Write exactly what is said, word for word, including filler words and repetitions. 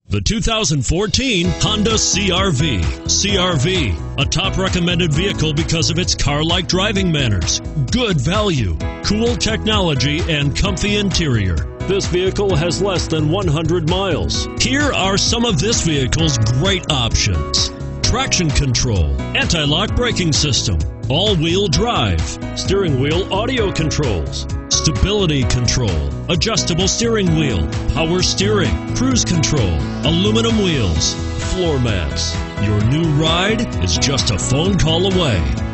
The two thousand fourteen Honda C R V. C R V, a top recommended vehicle because of its car-like driving manners, good value, cool technology, and comfy interior. This vehicle has less than one hundred miles. Here are some of this vehicle's great options: traction control, anti-lock braking system, all-wheel drive, steering wheel audio controls, stability control, adjustable steering wheel, power steering, cruise control, aluminum wheels, floor mats. Your new ride is just a phone call away.